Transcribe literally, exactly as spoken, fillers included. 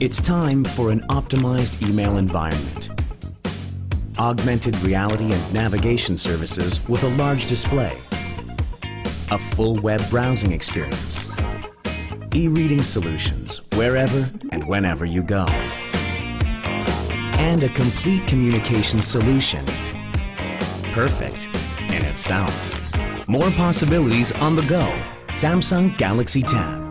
It's time for an optimized email environment. Augmented reality and navigation services with a large display. A full web browsing experience. E-reading solutions wherever and whenever you go. And a complete communication solution. Perfect in itself. More possibilities on the go. Samsung Galaxy Tab.